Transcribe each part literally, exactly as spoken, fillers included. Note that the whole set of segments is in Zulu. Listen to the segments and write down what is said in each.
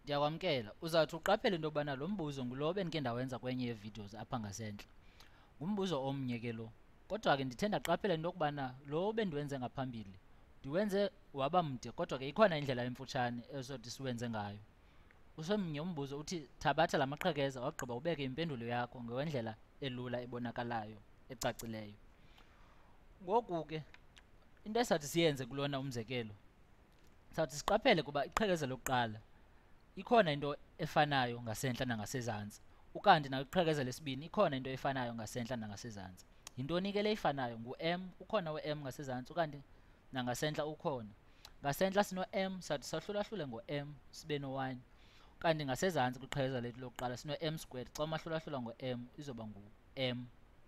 Ndiyakwamkela. Uzawuthi uqaphele into yobana lo mbuzo ngulo bendike ndawenza kwenye yeevideos apha ngasentla. Ngumbuzo omnye ke lo. Kodwa ke ndithe ndaqaphela into yokubana lo bendiwenze ngaphambili ndiwenze waba mde, kodwa ke ikhona indlela emfutshane esothi siwenze ngayo. Usomnye umbuzo uthi thabatha la maqhekeza wagqiba ubeke impendulo yakho ngendlela elula ebonakalayo ecacileyo. Ngoku ke into esathi siyenze kulona umzekelo, sawuthi siqaphele kuba iqhekeza lokuqala ikhona into efanayo ngasentla nangasezantsi, ukanti nakwiqhekeza lesibini ikhona into efanayo ngasentla nangasezantsi. Yintoni ke le ifanayo? Ngu-m, ukhona we-m ngasezantsi ukanti nangasentla ukhona. Ngasentla sino-m, sathi sahlulahlule ngo-m sibe no-one, kanti ngasezantsi kwiqhekeza lethu lokuqala sino-m squared. Xa umahlulahlula ngo-m izoba ngu-m.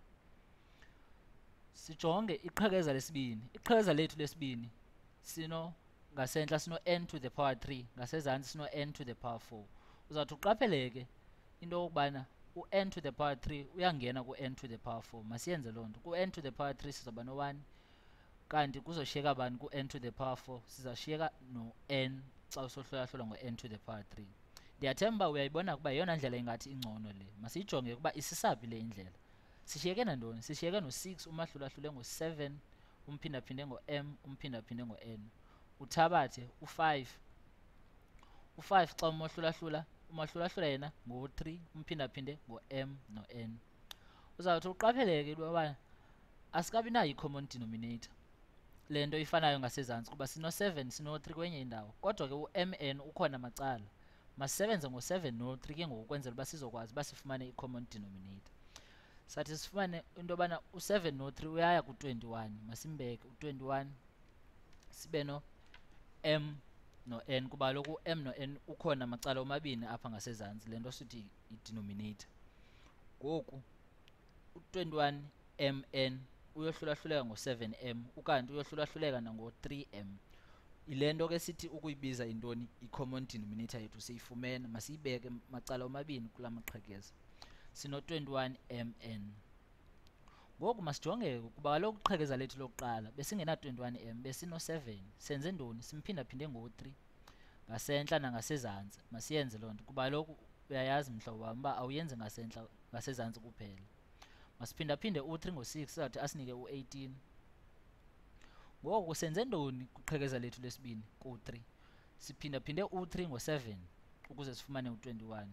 Sijonge iqhekeza lesibini. Iqhekeza lethu lesibini sino ngasentla sino n to the power three, ngasezantsi sino n to the power four. Uzawuthi uqaphele ke into yokubana u-n to the power three uyangena ku-n to the power four. Masiyenze loo nto. Ku-n to the power three sizawuba no-one, kanti kuzoshiyeka bani ku-n to the power four? Sizashiyeka no-n xa usohlulahlula ngo-n to the power three. Ndiyathemba uyayibona ukuba yeyona ndlela ingathi ingcono le. Masiyijonge ukuba isisaphi le indlela. Sishiyeke nantoni? Sishiyeke no-six umahlulahlule ngo-seven umphindaphinde ngo-m umphindaphinde ngo-n. Uthabathe u-five. u-five xa umahlulahlula umahlulahlula yena ngo-three umphindaphinde ngo-m no-n. Uzawuthi uqaphele ke ukuba asikabi nayo i-common denominator, le nto ifanayo ngasezantsi, kuba sino-seven sino-three kwenye indawo, kodwa ke u-mn ukhona macala. Masisebenze ngo-seven no-three ke ngoku ukwenzela uba sizokwazi uba sifumane i-common denominator. Sathi sifumane into yobana u-seven no-three uyaya ku-twenty-one. Masimbeke u-twenty-one sibe no m no-n, kuba kaloku m no-n ukhona macala omabini apha ngasezantsi, le nto sithi i-denominator. Ngoku u-twenty-one m n uyohlulahluleka ngo-seven m, ukanti uyohlulahluleka nango-three m. Yile nto ke sithi ukuyibiza intoni? I-common denominator yethu siyifumene. Masiyibeke macala omabini kula maqhekeza. Sino-twenty-one m n. Ngoku masijonge kuba kaloku iqhekeza lethu lokuqala besingena-twenty-one m, besino-seven. Senze ntoni? Simphindaphinde ngo-three ngasentla nangasezantsi. Masiyenze loo nto kuba kaloku uyayazi mhlobo wam uba awuyenzi ngasentla ngasezantsi kuphela. Masiphindaphinde u-three ngo-six sizawuthi asinike u-eighteen. Ngoku senze ntoni kwiqhekeza lethu lesibini ku-three? Siphindaphinde u-three ngo-seven ukuze sifumane u-twenty-one.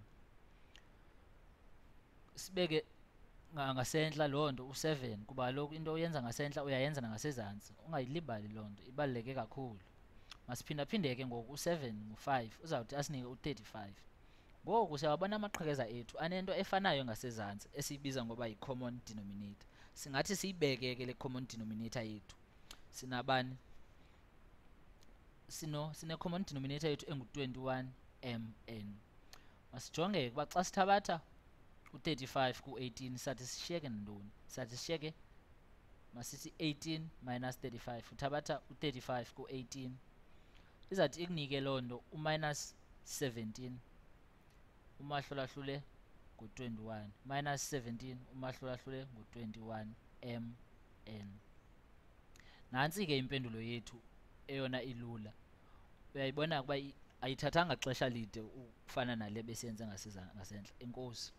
Sibeke ngasentla loo nto u-seven kuba kaloku into uyenza ngasentla uyayenza nangasezantsi, ungayilibali loo nto, ibaluleke kakhulu. Masiphindaphinde ke ngoku u-seven ngo-five uzawuthi asinike u-thirty-five. Ngoku siyawabona amaqhekeza ethu anento efanayo ngasezantsi esiyibiza ngoba yi-common denominator. Singathi siyibeke ke le common denominator yethu. Sinabani? Sino sine-common denominator yethu engu-twenty-one m n. Masijonge kuba xa sithabatha u-thirty-five ku-eighteen sathi sishiyeke nantoni? Sathi sishiyeke, masithi eighteen minus thirty-five. Uthabatha u-thirty-five ku-eighteen izawuthi ikunike loo nto u-minus seventeen umahlulahlule ngu-twenty-one, minus seventeen umahlulahlule ngu-twenty-one m n. Nantsi ke impendulo yethu eyona ilula. Uyayibona ukuba ayithathanga xesha lide ukufana nale besiyenze ngasentla. Enkosi.